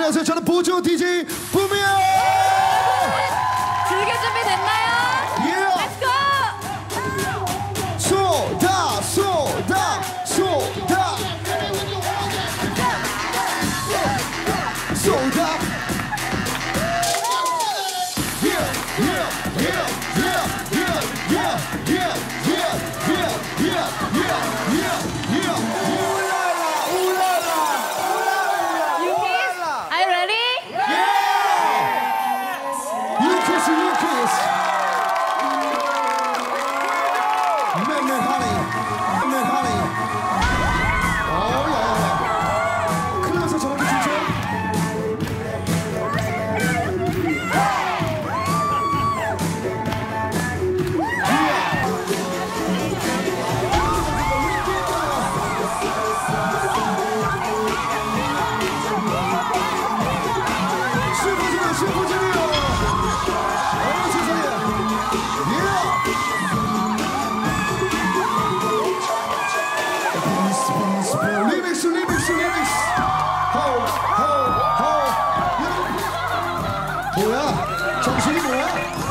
안녕하세요. 저는 보조 DJ 붐이에요. 즐길 준비 됐나요? Yeah. Let's go. 쏟아 쏟아 쏟아 쏟아. Yeah yeah yeah yeah yeah yeah yeah yeah yeah yeah yeah yeah yeah. Ulala ulala ulala. You kiss? Are you ready? You kiss, you kiss. Man, honey. Man, honey. Oh, yeah. 클럽에서 저렇게 춤춰? 슈퍼주니어. 어머 세상에. 리믹스. 호. 뭐야? 정신이 뭐야?